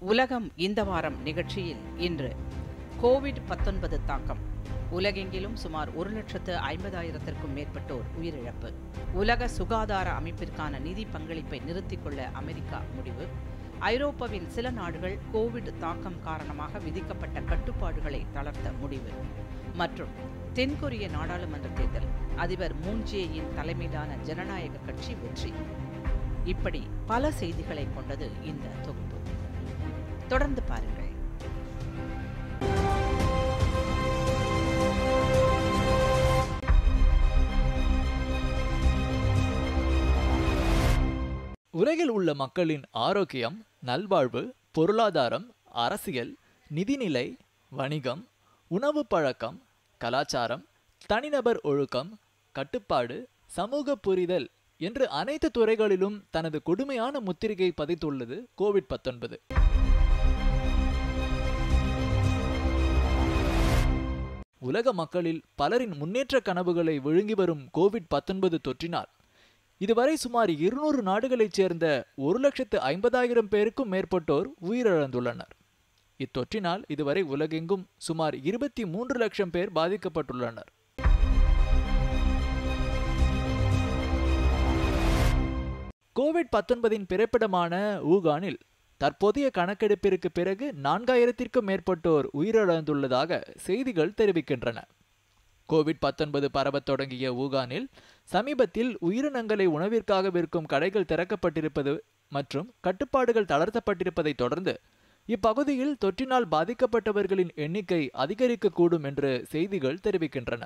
உலகம் இந்த வாரம் நிகழ்ச்சியில் இன்று கோவிட்-19 தாக்கம். உலகெங்கிலும் சுமார் 1,50,000த்திற்கும் மேற்பட்டோர் உயிரிழப்பு. உலக சுகாதார அமைப்பிற்கான நிதி பங்களிப்பை நிறுத்திக் கொள்ள அமெரிக்கா முடிவு. ஐரோப்பாவின் சில நாடுகள் கோவிட் தாக்கம் காரணமாக விதிக்கப்பட்ட கட்டுப்பாடுகளை தளர்த்த முடிவு. மற்றும் தென்கொரிய நாடாளுமன்ற தேர்தல், அதிபர் மூன் ஜே-இன் தலைமையிலான ஜனநாயக கட்சி வெற்றி. இப்படி பல செய்திகளை கொண்டது இந்த தொகுப்பு. தொடர்ந்து பாருங்கள். உலகில் உள்ள மக்களின் ஆரோக்கியம், நல்வாழ்வு, பொருளாதாரம், அரசியல், நிதிநிலை, வணிகம், உணவு பழக்கம், கலாச்சாரம், தனிநபர் ஒழுக்கம், கட்டுப்பாடு, சமூக புரிதல் என்று அனைத்து துறைகளிலும் தனது கொடுமையான முத்திரையை பதித்துள்ளது கோவிட்-19. உலக மக்களில் பலரின் முன்னேற்ற கனவுகளை விழுங்கி வரும் கோவிட்-19 தொற்றினால் இதுவரை சுமார் 200 நாடுகளைச் சேர்ந்த 1,50,000 பேருக்கும் மேற்பட்டோர் உயிரிழந்துள்ளனர். இத்தொற்றினால் இதுவரை உலகெங்கும் சுமார் 23 லட்சம் பேர் பாதிக்கப்பட்டுள்ளனர். கோவிட்-19 பிறப்பிடமான ஊகானில் தற்போதைய கணக்கெடுப்பிற்கு பிறகு 4,000த்திற்கும் மேற்பட்டோர் உயிரிழந்துள்ளதாக செய்திகள் தெரிவிக்கின்றன. கோவிட்-19 பரவத் தொடங்கிய ஊகானில் சமீபத்தில் உயிரினங்களை உணவிற்காக விற்கும் கடைகள் திறக்கப்பட்டிருப்பது மற்றும் கட்டுப்பாடுகள் தளர்த்தப்பட்டிருப்பதை தொடர்ந்து இப்பகுதியில் தொற்றினால் பாதிக்கப்பட்டவர்களின் எண்ணிக்கை அதிகரிக்கக்கூடும் என்று செய்திகள் தெரிவிக்கின்றன.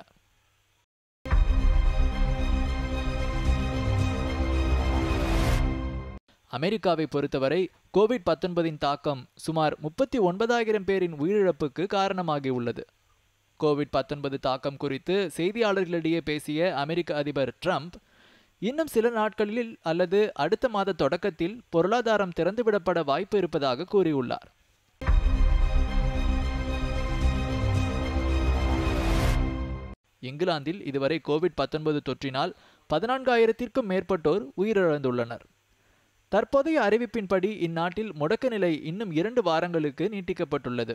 அமெரிக்காவை பொறுத்தவரை கோவிட்-19 தாக்கம் சுமார் 39,000 பேரின் உயிரிழப்புக்கு காரணமாகியுள்ளது. கோவிட்-19 தாக்கம் குறித்து செய்தியாளர்களிடையே பேசிய அமெரிக்க அதிபர் ட்ரம்ப், இன்னும் சில நாட்களில் அல்லது அடுத்த மாத தொடக்கத்தில் பொருளாதாரம் திறந்துவிடப்பட வாய்ப்பு இருப்பதாக கூறியுள்ளார். இங்கிலாந்தில் இதுவரை கோவிட்-19 தொற்றினால் 14,000த்திற்கும் மேற்பட்டோர் உயிரிழந்துள்ளனர். தற்போதைய அறிவிப்பின்படி இந்நாட்டில் முடக்க நிலை இன்னும் 2 வாரங்களுக்கு நீட்டிக்கப்பட்டுள்ளது.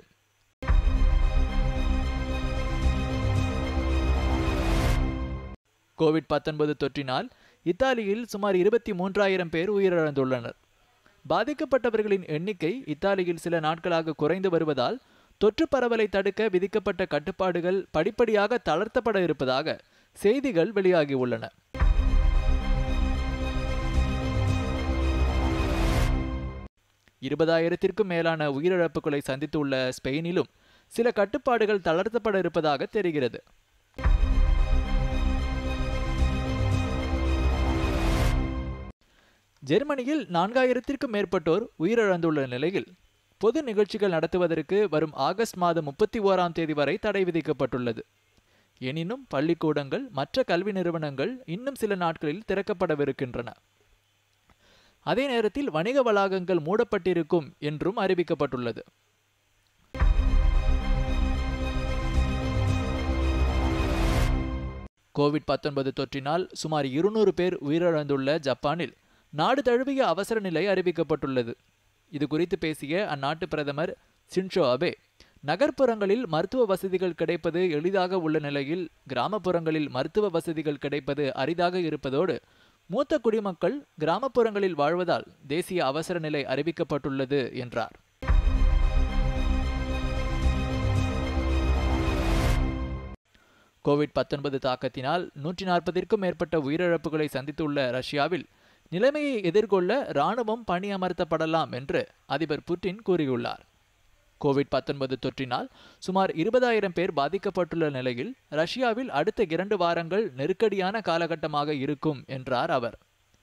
கோவிட்-19 தொற்றினால் இத்தாலியில் சுமார் 23,000 பேர் உயிரிழந்துள்ளனர். பாதிக்கப்பட்டவர்களின் எண்ணிக்கை இத்தாலியில் சில நாட்களாக குறைந்து வருவதால் தொற்று பரவலை தடுக்க விதிக்கப்பட்ட கட்டுப்பாடுகள் படிப்படியாக தளர்த்தப்பட இருப்பதாக செய்திகள் வெளியாகியுள்ளன. இருபதாயிரத்திற்கும் மேலான உயிரிழப்புகளை சந்தித்துள்ள ஸ்பெயினிலும் சில கட்டுப்பாடுகள் தளர்த்தப்பட இருப்பதாக தெரிகிறது. ஜெர்மனியில் 4,000த்திற்கும் மேற்பட்டோர் உயிரிழந்துள்ள நிலையில் பொது நிகழ்ச்சிகள் நடத்துவதற்கு வரும் ஆகஸ்ட் மாதம் 31ஆம் தேதி வரை தடை விதிக்கப்பட்டுள்ளது. எனினும் பள்ளிக்கூடங்கள், மற்ற கல்வி நிறுவனங்கள் இன்னும் சில நாட்களில் திறக்கப்படவிருக்கின்றன. அதே நேரத்தில் வணிக வளாகங்கள் மூடப்பட்டிருக்கும் என்றும் அறிவிக்கப்பட்டுள்ளது. கோவிட்-19 தொற்றினால் சுமார் 200 பேர் உயிரிழந்துள்ள ஜப்பானில் நாடு தழுவிய அவசர நிலை அறிவிக்கப்பட்டுள்ளது. இது குறித்து பேசிய அந்நாட்டு பிரதமர் ஷின்சோ அபே, நகர்ப்புறங்களில் மருத்துவ வசதிகள் கிடைப்பது எளிதாக உள்ள நிலையில் கிராமப்புறங்களில் மருத்துவ வசதிகள் கிடைப்பது அரிதாக இருப்பதோடு மூத்த குடிமக்கள் கிராமப்புறங்களில் வாழ்வதால் தேசிய அவசர நிலை அறிவிக்கப்பட்டுள்ளது என்றார். கோவிட்-19 தாக்கத்தினால் 140ற்கும் மேற்பட்ட உயிரிழப்புகளை சந்தித்துள்ள ரஷ்யாவில் நிலைமையை எதிர்கொள்ள இராணுவம் பணியமர்த்தப்படலாம் என்று அதிபர் புட்டின் கூறியுள்ளார். கோவிட்-19 தொற்றினால் சுமார் 20,000 பேர் பாதிக்கப்பட்டுள்ள நிலையில் ரஷ்யாவில் அடுத்த 2 வாரங்கள் நெருக்கடியான காலகட்டமாக இருக்கும் என்றார் அவர்.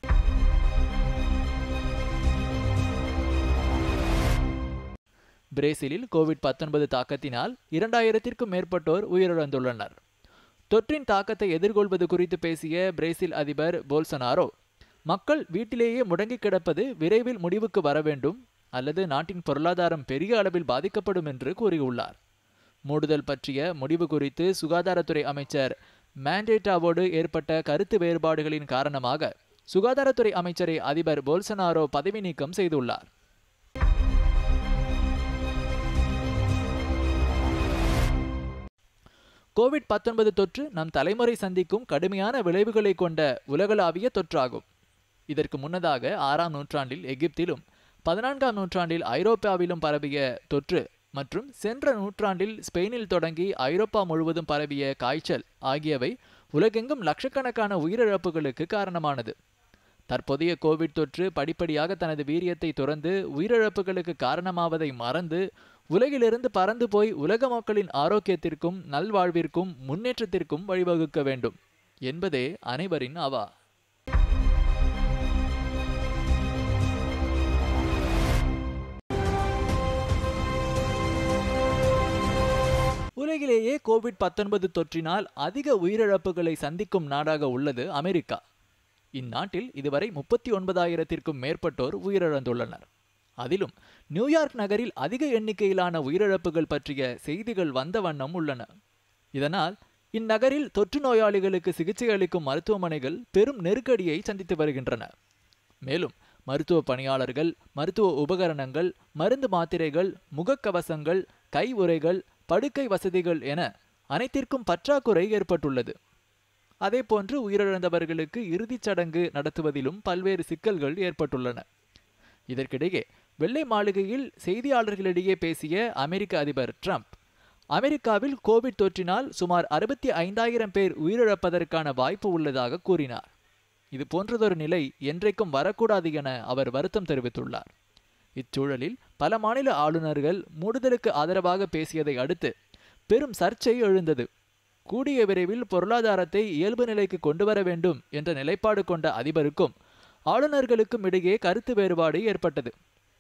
பிரேசிலில் கோவிட்-19 தாக்கத்தினால் 2,000த்திற்கும் மேற்பட்டோர் உயிரிழந்துள்ளனர். தொற்றின் தாக்கத்தை எதிர்கொள்வது குறித்து பேசிய பிரேசில் அதிபர் போல்சனாரோ, மக்கள் வீட்டிலேயே முடங்கி கிடப்பது விரைவில் முடிவுக்கு வர வேண்டும் அல்லது நாட்டின் பொருளாதாரம் பெரிய அளவில் பாதிக்கப்படும் என்று கூறியுள்ளார். மூடுதல் பற்றிய முடிவு குறித்து சுகாதாரத்துறை அமைச்சர் மாண்டேட்டாவோடு ஏற்பட்ட கருத்து வேறுபாடுகளின் காரணமாக சுகாதாரத்துறை அமைச்சரை அதிபர் போல்சனாரோ பதவி நீக்கம் செய்துள்ளார். கோவிட்-19 தொற்று நம் தலைமுறை சந்திக்கும் கடுமையான விளைவுகளை கொண்ட உலகளாவிய தொற்றாகும். இதற்கு முன்னதாக 6ஆம் நூற்றாண்டில் எகிப்திலும் 14ஆம் நூற்றாண்டில் ஐரோப்பாவிலும் பரவிய தொற்று மற்றும் சென்ற நூற்றாண்டில் ஸ்பெயினில் தொடங்கி ஐரோப்பா முழுவதும் பரவிய காய்ச்சல் ஆகியவை உலகெங்கும் லட்சக்கணக்கான உயிரிழப்புகளுக்கு காரணமானது. தற்போதைய கோவிட் தொற்று படிப்படியாக தனது வீரியத்தை துறந்து உயிரிழப்புகளுக்கு காரணமாவதை மறந்து உலகிலிருந்து பறந்து போய் உலக மக்களின் ஆரோக்கியத்திற்கும் நல்வாழ்விற்கும் முன்னேற்றத்திற்கும் வழிவகுக்க வேண்டும் என்பதே அனைவரின் ஆவா. உலகிலேயே கோவிட்-19 தொற்றினால் அதிக உயிரிழப்புகளை சந்திக்கும் நாடாக உள்ளது அமெரிக்கா. இந்நாட்டில் இதுவரை 39,000த்திற்கும் மேற்பட்டோர் உயிரிழந்துள்ளனர். அதிலும் நியூயார்க் நகரில் அதிக எண்ணிக்கையிலான உயிரிழப்புகள் பற்றிய செய்திகள் வந்த வண்ணம் உள்ளன. இதனால் இந்நகரில் தொற்று நோயாளிகளுக்கு சிகிச்சை அளிக்கும் மருத்துவமனைகள் பெரும் நெருக்கடியை சந்தித்து வருகின்றன. மேலும் மருத்துவ பணியாளர்கள், மருத்துவ உபகரணங்கள், மருந்து மாத்திரைகள், முகக்கவசங்கள், கை உறைகள், படுக்கை வசதிகள் என அனைத்திற்கும் பற்றாக்குறை ஏற்பட்டுள்ளது. அதேபோன்று உயிரிழந்தவர்களுக்கு இறுதிச் சடங்கு நடத்துவதிலும் பல்வேறு சிக்கல்கள் ஏற்பட்டுள்ளன. இதற்கிடையே வெள்ளை மாளிகையில் செய்தியாளர்களிடையே பேசிய அமெரிக்க அதிபர் ட்ரம்ப், அமெரிக்காவில் கோவிட் தொற்றினால் சுமார் 65,000 பேர் உயிரிழப்பதற்கான வாய்ப்பு உள்ளதாக கூறினார். இது போன்றதொரு நிலை என்றைக்கும் வரக்கூடாது என அவர் வருத்தம் தெரிவித்துள்ளார். இச்சூழலில் பல மாநில ஆளுநர்கள் மூடுதலுக்கு ஆதரவாக பேசியதை அடுத்து பெரும் சர்ச்சை எழுந்தது. கூடிய விரைவில் பொருளாதாரத்தை இயல்பு நிலைக்கு கொண்டு வர வேண்டும் என்ற நிலைப்பாடு கொண்ட அதிபருக்கும் ஆளுநர்களுக்கும் இடையே கருத்து வேறுபாடு ஏற்பட்டது.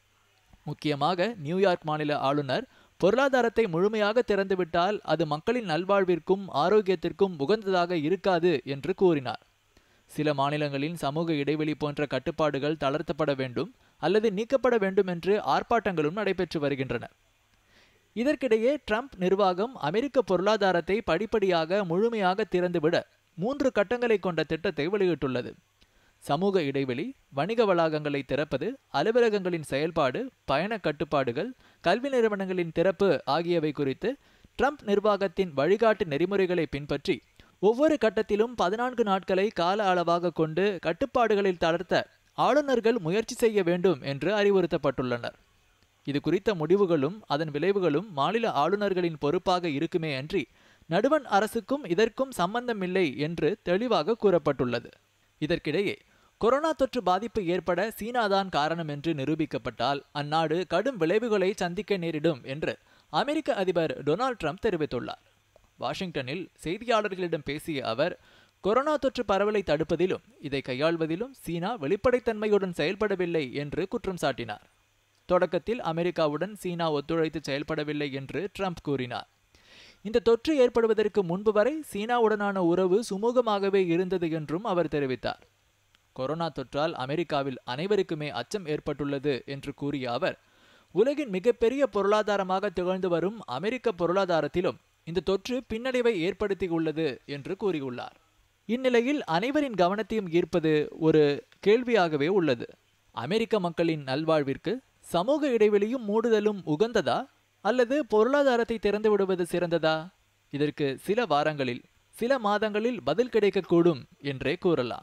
முக்கியமாக நியூயார்க் மாநில ஆளுநர் பொருளாதாரத்தை முழுமையாக திறந்துவிட்டால் அது மக்களின் நல்வாழ்விற்கும் ஆரோக்கியத்திற்கும் உகந்ததாக இருக்காது என்று கூறினார். சில மாநிலங்களின் சமூக இடைவெளி போன்ற கட்டுப்பாடுகள் தளர்த்தப்பட வேண்டும் அல்லது நீக்கப்பட வேண்டும் என்று ஆர்ப்பாட்டங்களும் நடைபெற்று வருகின்றன. இதற்கிடையே ட்ரம்ப் நிர்வாகம் அமெரிக்க பொருளாதாரத்தை படிப்படியாக முழுமையாக திறந்துவிட 3 கட்டங்களை கொண்ட திட்டத்தை வெளியிட்டுள்ளது. சமூக இடைவெளி, வணிக வளாகங்களை திறப்பது, அலுவலகங்களின் செயல்பாடு, பயண கட்டுப்பாடுகள், கல்வி நிறுவனங்களின் திறப்பு ஆகியவை குறித்து ட்ரம்ப் நிர்வாகத்தின் வழிகாட்டு நெறிமுறைகளை பின்பற்றி ஒவ்வொரு கட்டத்திலும் 14 நாட்களை கால அளவாக கொண்டு கட்டுப்பாடுகளில் தளர்த்த ஆளுநர்கள் முயற்சி செய்ய வேண்டும் என்று அறிவுறுத்தப்பட்டுள்ளனர். இது குறித்த முடிவுகளும் அதன் விளைவுகளும் மாநில ஆளுநர்களின் பொறுப்பாக இருக்குமே அன்றி நடுவண் அரசுக்கும் இதற்கும் சம்பந்தமில்லை என்று தெளிவாக கூறப்பட்டுள்ளது. இதற்கிடையே கொரோனா தொற்று பாதிப்பு ஏற்பட சீனாதான் காரணம் என்று நிரூபிக்கப்பட்டால் அந்நாடு கடும் விளைவுகளை சந்திக்க நேரிடும் என்று அமெரிக்க அதிபர் டொனால்ட் ட்ரம்ப் தெரிவித்துள்ளார். வாஷிங்டனில் செய்தியாளர்களிடம் பேசிய அவர், கொரோனா தொற்று பரவலை தடுப்பதிலும் இதை கையாள்வதிலும் சீனா வெளிப்படைத்தன்மையுடன் செயல்படவில்லை என்று குற்றம் சாட்டினார். தொடக்கத்தில் அமெரிக்காவுடன் சீனா ஒத்துழைத்து செயல்படவில்லை என்று ட்ரம்ப் கூறினார். இந்த தொற்று ஏற்படுவதற்கு முன்பு வரை சீனாவுடனான உறவு சுமூகமாகவே இருந்தது என்றும் அவர் தெரிவித்தார். கொரோனா தொற்றால் அமெரிக்காவில் அனைவருக்குமே அச்சம் ஏற்பட்டுள்ளது என்று கூறிய அவர், உலகின் மிகப்பெரிய பொருளாதாரமாக திகழ்ந்து வரும் அமெரிக்க பொருளாதாரத்திலும் இந்த தொற்று பின்னடைவை ஏற்படுத்தியுள்ளது என்று கூறியுள்ளார். இந்நிலையில் அனைவரின் கவனத்தையும் ஈர்ப்பது ஒரு கேள்வியாகவே உள்ளது. அமெரிக்க மக்களின் நல்வாழ்விற்கு சமூக இடைவெளியும் மூடுதலும் உகந்ததா அல்லது பொருளாதாரத்தை திறந்து விடுவது சிறந்ததா? இதற்கு சில வாரங்களில், சில மாதங்களில் பதில் கிடைக்கக்கூடும் என்றே கூறலாம்.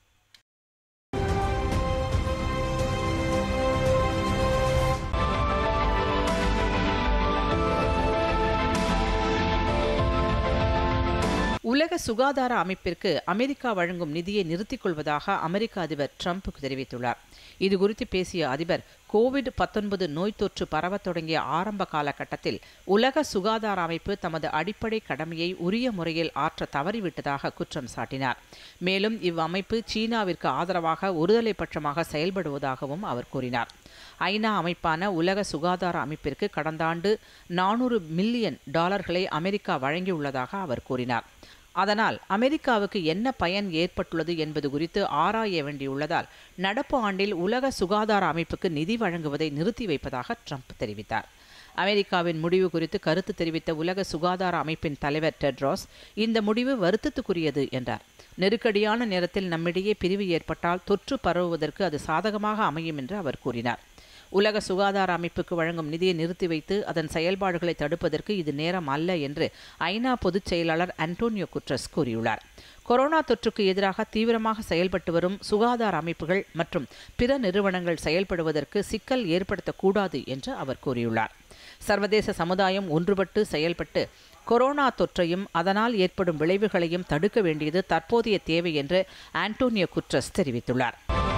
உலக சுகாதார அமைப்பிற்கு அமெரிக்கா வழங்கும் நிதியை நிறுத்திக் கொள்வதாக அமெரிக்க அதிபர் ட்ரம்ப் தெரிவித்துள்ளார். இது குறித்து பேசிய அதிபர், கோவிட்-19 நோய் தொற்று பரவத் தொடங்கிய ஆரம்ப காலகட்டத்தில் உலக சுகாதார அமைப்பு தமது அடிப்படை கடமையை உரிய முறையில் ஆற்ற தவறிவிட்டதாக குற்றம் சாட்டினார். மேலும் இவ்வமைப்பு சீனாவிற்கு ஆதரவாக ஒருதலை பட்சமாக செயல்படுவதாகவும் அவர் கூறினார். ஐநா அமைப்பான உலக சுகாதார அமைப்பிற்கு கடந்த ஆண்டு $400 மில்லியன் அமெரிக்கா வழங்கியுள்ளதாக அவர் கூறினார். அதனால் அமெரிக்காவுக்கு என்ன பயன் ஏற்பட்டுள்ளது என்பது குறித்து ஆராய வேண்டியுள்ளதால் நடப்பு ஆண்டில் உலக சுகாதார அமைப்புக்கு நிதி வழங்குவதை நிறுத்தி வைப்பதாக ட்ரம்ப் தெரிவித்தார். அமெரிக்காவின் முடிவு குறித்து கருத்து தெரிவித்த உலக சுகாதார அமைப்பின் தலைவர் டெட்ரோஸ், இந்த முடிவு வருத்தத்துக்குரியது என்றார். நெருக்கடியான நேரத்தில் நம்மிடையே பிரிவு ஏற்பட்டால் தொற்று பரவுவதற்கு அது சாதகமாக அமையும் என்று அவர் கூறினார். உலக சுகாதார அமைப்புக்கு வழங்கும் நிதியை நிறுத்தி வைத்து அதன் செயல்பாடுகளை தடுப்பதற்கு இது நேரம் அல்ல என்று ஐநா பொதுச் செயலாளர் அன்டோனியோ குட்ரஸ் கூறியுள்ளார். கொரோனா தொற்றுக்கு எதிராக தீவிரமாக செயல்பட்டு வரும் சுகாதார அமைப்புகள் மற்றும் பிற நிறுவனங்கள் செயல்படுவதற்கு சிக்கல் ஏற்படுத்தக்கூடாது என்று அவர் கூறியுள்ளார். சர்வதேச சமுதாயம் ஒன்றுபட்டு செயல்பட்டு கொரோனா தொற்றையும் அதனால் ஏற்படும் விளைவுகளையும் தடுக்க வேண்டியது தற்போதைய தேவை என்று ஆண்டோனியோ குட்ரஸ் தெரிவித்துள்ளார்.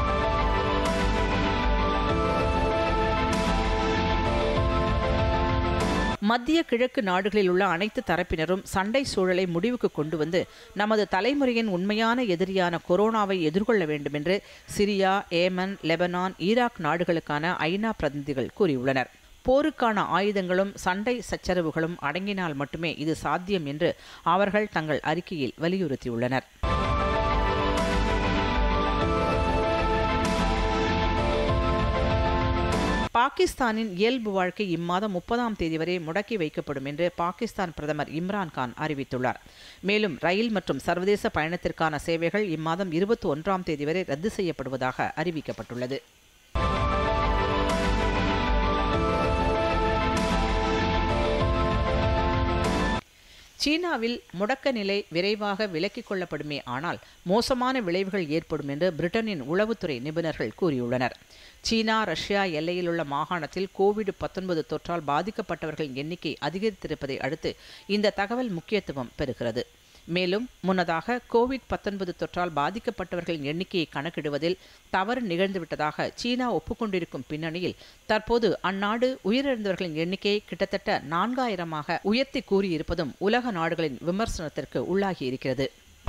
மத்திய கிழக்கு நாடுகளில் உள்ள அனைத்து தரப்பினரும் சண்டை சூழலை முடிவுக்கு கொண்டு வந்து நமது தலைமுறையின் உண்மையான எதிரியான கொரோனாவை எதிர்கொள்ள வேண்டும் என்று சிரியா, ஏமன், லெபனான், ஈராக் நாடுகளுக்கான ஐநா பிரதிநிதிகள் கூறியுள்ளனர். போருக்கான ஆயுதங்களும் சண்டை சச்சரவுகளும் அடங்கினால் மட்டுமே இது சாத்தியம் என்று அவர்கள் தங்கள் அறிக்கையில் வலியுறுத்தியுள்ளனர். பாகிஸ்தானின் இயல்பு வாழ்க்கை இம்மாதம் 30ஆம் தேதி வரை முடக்கி வைக்கப்படும் என்று பாகிஸ்தான் பிரதமர் இம்ரான்கான் அறிவித்துள்ளார். மேலும் ரயில் மற்றும் சர்வதேச பயணத்திற்கான சேவைகள் இம்மாதம் 21ஆம் தேதி வரை ரத்து செய்யப்படுவதாக அறிவிக்கப்பட்டுள்ளது. சீனாவில் முடக்க நிலை விரைவாக விலக்கிக் கொள்ளப்படுமே ஆனால் மோசமான விளைவுகள் ஏற்படும் என்று பிரிட்டனின் உளவுத்துறை நிபுணர்கள் கூறியுள்ளனர். சீனா ரஷ்யா எல்லையில் உள்ள மாகாணத்தில் கோவிட்-19 தொற்றால் பாதிக்கப்பட்டவர்களின் எண்ணிக்கை அதிகரித்திருப்பதை அடுத்து இந்த தகவல் முக்கியத்துவம் பெறுகிறது. மேலும் முன்னதாக கோவிட்-19 தொற்றால் பாதிக்கப்பட்டவர்களின் எண்ணிக்கையை கணக்கிடுவதில் தவறு நிகழ்ந்துவிட்டதாக சீனா ஒப்புக்கொண்டிருக்கும் பின்னணியில் தற்போது அந்நாடு உயிரிழந்தவர்களின் எண்ணிக்கையை கிட்டத்தட்ட 4000ஆக உயர்த்தி கூறியிருப்பதும் உலக நாடுகளின் விமர்சனத்திற்கு உள்ளாகியிருக்கிறது.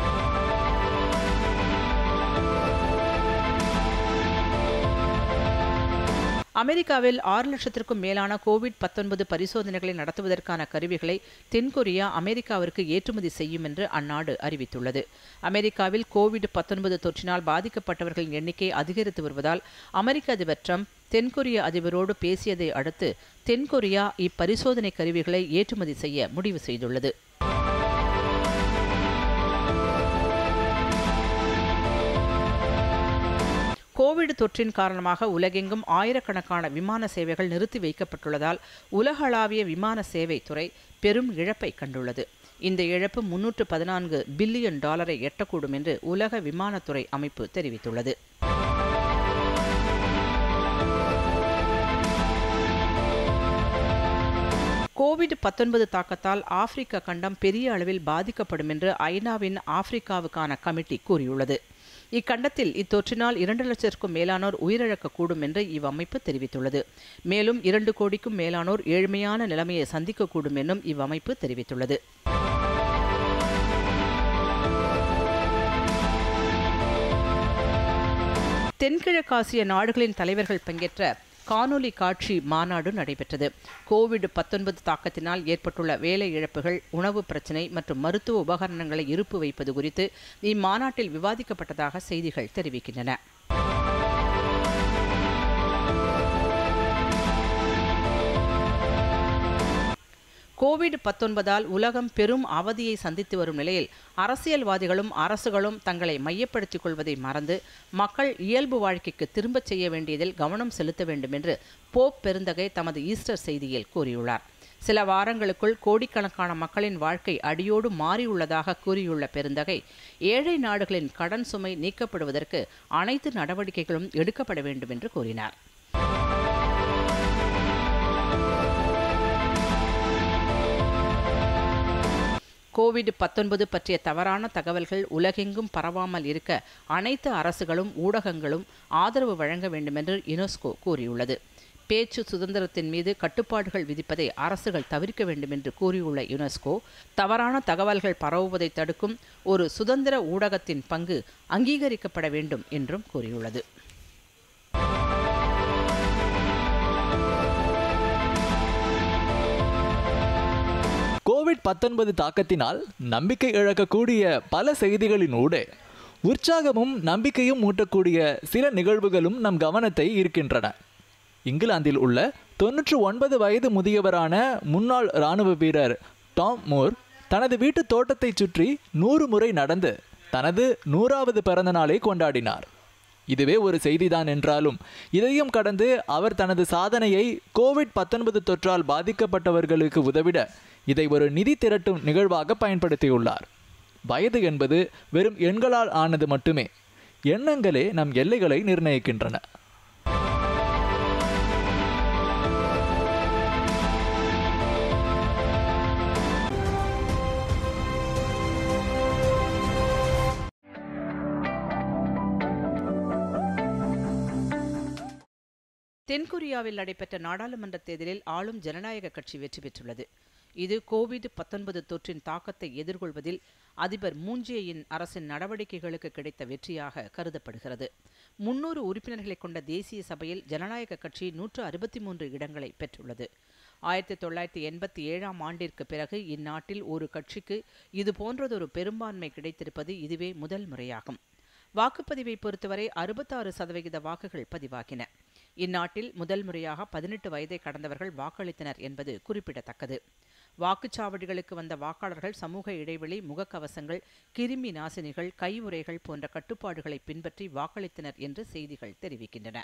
அமெரிக்காவில் 6 லட்சத்திற்கும் மேலான கோவிட்-19 பரிசோதனைகளை நடத்துவதற்கான கருவிகளை தென்கொரியா அமெரிக்காவிற்கு ஏற்றுமதி செய்யும் என்று அந்நாடு அறிவித்துள்ளது. அமெரிக்காவில் கோவிட்-19 தொற்றினால் பாதிக்கப்பட்டவர்களின் எண்ணிக்கை அதிகரித்து வருவதால் அமெரிக்க அதிபர் ட்ரம்ப் தென்கொரிய அதிபரோடு பேசியதை அடுத்து தென்கொரியா இப்பரிசோதனை கருவிகளை ஏற்றுமதி செய்ய முடிவு செய்துள்ளது. கோவிட் தொற்றின் காரணமாக உலகெங்கும் ஆயிரக்கணக்கான விமான சேவைகள் நிறுத்தி வைக்கப்பட்டுள்ளதால் உலகளாவிய விமான சேவை துறை பெரும் இழப்பை கண்டுள்ளது. இந்த இழப்பு $314 பில்லியன் எட்டக்கூடும் என்று உலக விமானத்துறை அமைப்பு தெரிவித்துள்ளது. கோவிட்-19 தாக்கத்தால் ஆப்பிரிக்க கண்டம் பெரிய அளவில் பாதிக்கப்படும் என்று ஐநாவின் ஆப்பிரிக்காவுக்கான கமிட்டி கூறியுள்ளது. இக்கண்டத்தில் இத்தொற்றினால் 2 லட்சத்திற்கும் மேலானோர் உயிரிழக்கக்கூடும் என்று இவ்வமைப்பு தெரிவித்துள்ளது. மேலும் 2 கோடிக்கும் மேலானோர் ஏழ்மையான நிலைமையை சந்திக்கக்கூடும் என்றும் இவ்வமைப்பு தெரிவித்துள்ளது. தென்கிழக்காசிய நாடுகளின் தலைவர்கள் பங்கேற்ற காணொலி காட்சி மாநாடு நடைபெற்றது. கோவிட்-19 தாக்கத்தினால் ஏற்பட்டுள்ள வேலை இழப்புகள், உணவு பிரச்சினை மற்றும் மருத்துவ உபகரணங்களை இருப்பு வைப்பது குறித்து இம்மாநாட்டில் விவாதிக்கப்பட்டதாக செய்திகள் தெரிவிக்கின்றன. கோவிட்-19ஆல் உலகம் பெரும் அவதியை சந்தித்து வரும் நிலையில் அரசியல்வாதிகளும் அரசுகளும் தங்களை மையப்படுத்திக் கொள்வதை மறந்து மக்கள் இயல்பு வாழ்க்கைக்கு திரும்பச் செய்ய வேண்டியதில் கவனம் செலுத்த வேண்டும் என்று போப் பெருந்தகை தமது ஈஸ்டர் செய்தியில் கூறியுள்ளார். சில வாரங்களுக்குள் கோடிக்கணக்கான மக்களின் வாழ்க்கை அடியோடு மாறியுள்ளதாக கூறியுள்ள பெருந்தகை, ஏழை நாடுகளின் கடன் சுமை நீக்கப்படுவதற்கு அனைத்து நடவடிக்கைகளும் எடுக்கப்பட வேண்டும் என்று கூறினார். கோவிட்-19 பற்றிய தவறான தகவல்கள் உலகெங்கும் பரவாமல் இருக்க அனைத்து அரசுகளும் ஊடகங்களும் ஆதரவு வழங்க வேண்டும் என்று யுனெஸ்கோ கூறியுள்ளது. பேச்சு சுதந்திரத்தின் மீது கட்டுப்பாடுகள் விதிப்பதை அரசுகள் தவிர்க்க வேண்டும் என்று கூறியுள்ள யுனெஸ்கோ, தவறான தகவல்கள் பரவுவதை தடுக்கும் ஒரு சுதந்திர ஊடகத்தின் பங்கு அங்கீகரிக்கப்பட வேண்டும் என்றும் கூறியுள்ளது. கோவிட்-19 தாக்கத்தினால் நம்பிக்கை இழக்கக்கூடிய பல செய்திகளினூடே உற்சாகமும் நம்பிக்கையும் ஊட்டக்கூடிய சில நிகழ்வுகளும் நம் கவனத்தை ஈர்க்கின்றன. இங்கிலாந்தில் உள்ள 99 வயது முதியவரான முன்னாள் இராணுவ வீரர் டாம் மூர் தனது வீட்டு தோட்டத்தை சுற்றி 100 முறை நடந்து தனது 100வது பிறந்த நாளை கொண்டாடினார். இதுவே ஒரு செய்திதான் என்றாலும் இதையும் கடந்து அவர் தனது சாதனையை கோவிட்-19 தொற்றால் பாதிக்கப்பட்டவர்களுக்கு உதவிட இதை ஒரு நிதி திரட்டும் நிகழ்வாக பயன்படுத்தியுள்ளார். வயது என்பது வெறும் எண்களால் ஆனது மட்டுமே. எண்ணங்களே நம் எல்லைகளை நிர்ணயிக்கின்றன. தென்கொரியாவில் நடைபெற்ற நாடாளுமன்ற தேர்தலில் ஆளும் ஜனநாயக கட்சி வெற்றி பெற்றுள்ளது. இது கோவிட்-19 தொற்றின் தாக்கத்தை எதிர்கொள்வதில் அதிபர் மூன் ஜே-இன் அரசின் நடவடிக்கைகளுக்கு கிடைத்த வெற்றியாக கருதப்படுகிறது. 300 உறுப்பினர்களை கொண்ட தேசிய சபையில் ஜனநாயக கட்சி 163 இடங்களை பெற்றுள்ளது. 1987ஆம் ஆண்டிற்கு பிறகு இந்நாட்டில் ஒரு கட்சிக்கு இதுபோன்றதொரு பெரும்பான்மை கிடைத்திருப்பது இதுவே முதல் முறையாகும். வாக்குப்பதிவை பொறுத்தவரை 66% வாக்குகள் பதிவாகின. இந்நாட்டில் முதல் முறையாக 18 வயதை கடந்தவர்கள் வாக்களித்தனர் என்பது குறிப்பிடத்தக்கது. வாக்குச்சாவடிகளுக்கு வந்த வாக்காளர்கள் சமூக இடைவெளி, முகக்கவசங்கள், கிருமி நாசினிகள், கையுறைகள் போன்ற கட்டுப்பாடுகளை பின்பற்றி வாக்களித்தனர் என்று செய்திகள் தெரிவிக்கின்றன.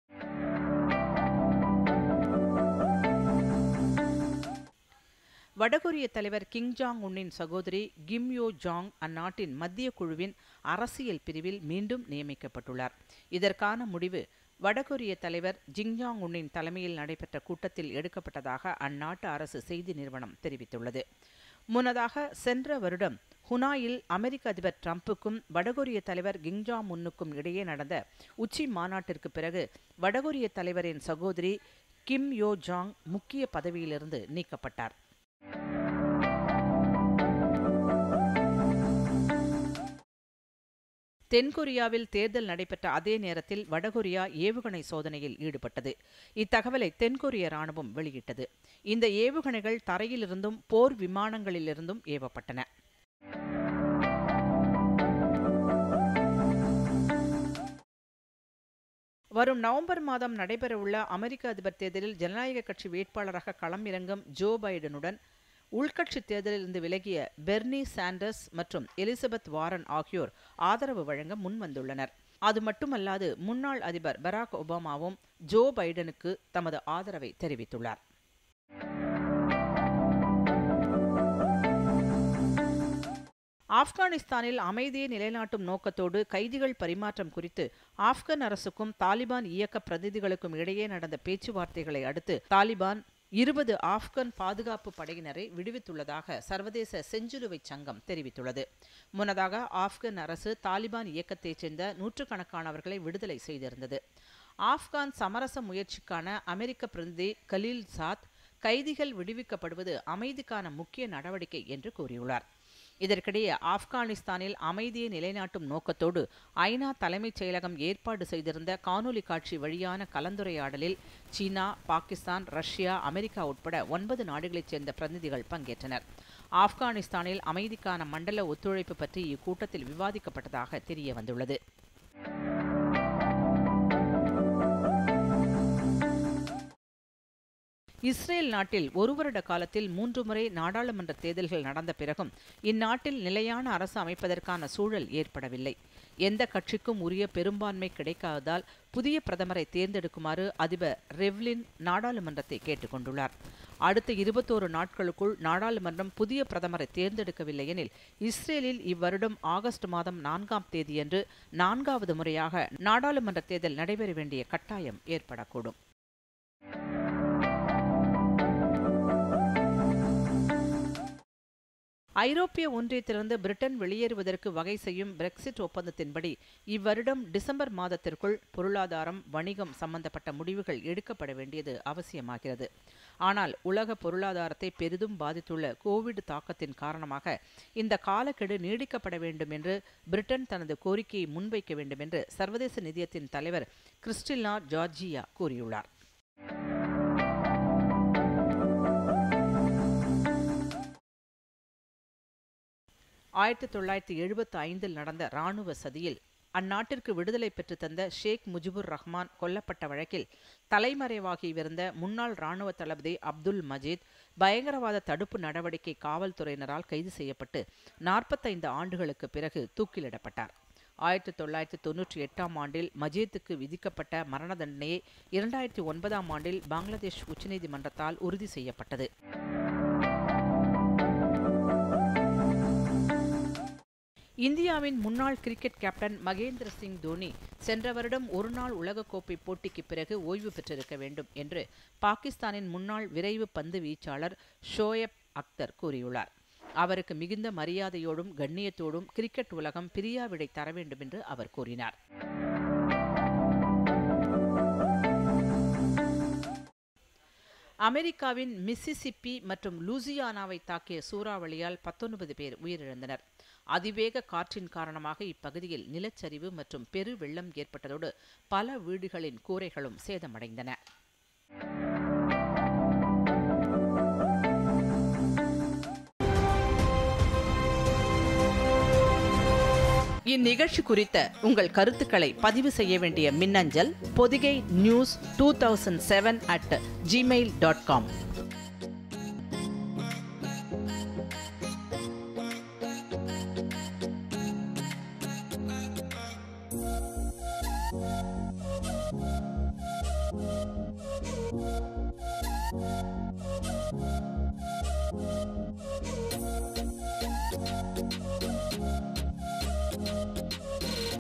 வடகொரிய தலைவர் கிம் ஜாங் உன்னின் சகோதரி கிம் யோ ஜாங் அந்நாட்டின் மத்திய குழுவின் அரசியல் பிரிவில் மீண்டும் நியமிக்கப்பட்டுள்ளார். இதற்கான முடிவு வடகொரிய தலைவர் கிம் ஜாங் உன்னின் தலைமையில் நடைபெற்ற கூட்டத்தில் எடுக்கப்பட்டதாக அந்நாட்டு அரசு செய்தி நிறுவனம் தெரிவித்துள்ளது. முன்னதாக சென்ற வருடம் ஹுனாயில் அமெரிக்க அதிபர் டிரம்புக்கும் வடகொரிய தலைவர் கிம் ஜாங் உன்னுக்கும் இடையே நடந்த உச்சி மாநாட்டிற்கு பிறகு வடகொரிய தலைவரின் சகோதரி கிம் யோ ஜாங் முக்கிய பதவியிலிருந்து நீக்கப்பட்டார். தென்கொரியாவில் தேர்தல் நடைபெற்ற அதே நேரத்தில் வடகொரியா ஏவுகணை சோதனையில் ஈடுபட்டது. இத்தகவலை தென்கொரிய ராணுவம் வெளியிட்டது. இந்த ஏவுகணைகள் தரையிலிருந்தும் போர் விமானங்களிலிருந்தும் ஏவப்பட்டன. வரும் நவம்பர் மாதம் நடைபெறவுள்ள அமெரிக்க அதிபர் தேர்தலில் ஜனநாயக கட்சி வேட்பாளராக களம் இறங்கும் ஜோ பைடனுடன் உள்கட்சி தேர்தலில் இருந்து விலகிய பெர்னி சாண்டர்ஸ் மற்றும் எலிசபெத் வாரன் ஆகியோர் ஆதரவு வழங்க முன்வந்துள்ளனர். அது மட்டுமல்லாது முன்னாள் அதிபர் பராக் ஒபாமாவும் ஜோ பைடனுக்கு தமது ஆதரவை தெரிவித்துள்ளார். ஆப்கானிஸ்தானில் அமைதியை நிலைநாட்டும் நோக்கத்தோடு கைதிகள் பரிமாற்றம் குறித்து ஆப்கன் அரசுக்கும் தாலிபான் இயக்க பிரதிநிதிகளுக்கும் இடையே நடந்த பேச்சுவார்த்தைகளை அடுத்து தாலிபான் 20 ஆப்கன் பாதுகாப்பு படையினரை விடுவித்துள்ளதாக சர்வதேச செஞ்சிலுவை சங்கம் தெரிவித்துள்ளது. முன்னதாக ஆப்கன் அரசு தாலிபான் இயக்கத்தைச் சேர்ந்த நூற்றுக்கணக்கானவர்களை விடுதலை செய்திருந்தது. ஆப்கான் சமரச முயற்சிக்கான அமெரிக்க பிரதிநிதி கலீல் சாத் கைதிகள் விடுவிக்கப்படுவது அமைதிக்கான முக்கிய நடவடிக்கை என்று கூறியுள்ளார். இதற்கிடையே ஆப்கானிஸ்தானில் அமைதியை நிலைநாட்டும் நோக்கத்தோடு ஐநா தலைமைச் செயலகம் ஏற்பாடு செய்திருந்த காணொலி காட்சி வழியான கலந்துரையாடலில் சீனா, பாகிஸ்தான், ரஷ்யா, அமெரிக்கா உட்பட 9 நாடுகளைச் சேர்ந்த பிரதிநிதிகள் பங்கேற்றனர். ஆப்கானிஸ்தானில் அமைதிக்கான மண்டல ஒத்துழைப்பு பற்றி இக்கூட்டத்தில் விவாதிக்கப்பட்டதாக தெரிய வந்துள்ளது. இஸ்ரேல் நாட்டில் ஒரு வருட காலத்தில் 3 முறை நாடாளுமன்ற தேர்தல்கள் நடந்த பிறகும் இந்நாட்டில் நிலையான அரசு அமைப்பதற்கான சூழல் ஏற்படவில்லை. எந்த கட்சிக்கும் உரிய பெரும்பான்மை கிடைக்காததால் புதிய பிரதமரை தேர்ந்தெடுக்குமாறு அதிபர் ரெவ்லின் நாடாளுமன்றத்தை கேட்டுக்கொண்டுள்ளார். அடுத்த 21 நாட்களுக்குள் நாடாளுமன்றம் புதிய பிரதமரை தேர்ந்தெடுக்கவில்லை எனில் இஸ்ரேலில் இவ்வருடம் ஆகஸ்ட் மாதம் 4ஆம் தேதியன்று 4வது முறையாக நாடாளுமன்ற தேர்தல் நடைபெற வேண்டிய கட்டாயம் ஏற்படக்கூடும். ஐரோப்பிய ஒன்றியத்திலிருந்து பிரிட்டன் வெளியேறுவதற்கு வகை செய்யும் பிரெக்சிட் ஒப்பந்தத்தின்படி இவ்வருடம் டிசம்பர் மாதத்திற்குள் பொருளாதாரம், வணிகம் சம்பந்தப்பட்ட முடிவுகள் எடுக்கப்பட வேண்டியது அவசியமாகிறது. ஆனால் உலக பொருளாதாரத்தை பெரிதும் பாதித்துள்ள கோவிட் தாக்கத்தின் காரணமாக இந்த காலக்கெடு நீடிக்கப்பட வேண்டும் என்று பிரிட்டன் தனது கோரிக்கையை முன்வைக்க வேண்டும் என்று சர்வதேச நிதியத்தின் தலைவர் கிறிஸ்டினா ஜார்ஜியா கூறியுள்ளார். 1975 நடந்த இராணுவ சதியில் அந்நாட்டிற்கு விடுதலை பெற்று தந்த ஷேக் முஜிபுர் ரஹ்மான் கொல்லப்பட்ட வழக்கில் தலைமறைவாகியிருந்த முன்னாள் இராணுவ தளபதி அப்துல் மஜீத் பயங்கரவாத தடுப்பு நடவடிக்கை காவல்துறையினரால் கைது செய்யப்பட்டு 45 ஆண்டுகளுக்கு பிறகு தூக்கிலிடப்பட்டார். 1998ஆம் ஆண்டில் மஜீத்துக்கு விதிக்கப்பட்ட மரண தண்டனையை 2009ஆம் ஆண்டில் பங்களாதேஷ் உச்சநீதிமன்றத்தால் உறுதி செய்யப்பட்டது. இந்தியாவின் முன்னாள் கிரிக்கெட் கேப்டன் மகேந்திர சிங் தோனி சென்ற வருடம் ஒருநாள் உலகக்கோப்பை போட்டிக்கு பிறகு ஓய்வு பெற்றிருக்க வேண்டும் என்று பாகிஸ்தானின் முன்னாள் விரைவு பந்து வீச்சாளர் ஷோயப் அக்தர் கூறியுள்ளார். அவருக்கு மிகுந்த மரியாதையோடும் கண்ணியத்தோடும் கிரிக்கெட் உலகம் பிரியாவிடை தர வேண்டும் என்று அவர் கூறினார். அமெரிக்காவின் மிசிசிப்பி மற்றும் லூசியானாவை தாக்கிய சூறாவளியால் 19 பேர் உயிரிழந்தனர். அதிவேக காற்றின் காரணமாக இப்பகுதியில் நிலச்சரிவு மற்றும் பெரு வெள்ளம் ஏற்பட்டதோடு பல வீடுகளின் கூரைகளும் சேதமடைந்தன. இந்நிகழ்ச்சி குறித்த உங்கள் கருத்துக்களை பதிவு செய்ய வேண்டிய மின்னஞ்சல் podigai news2007@gmail.com.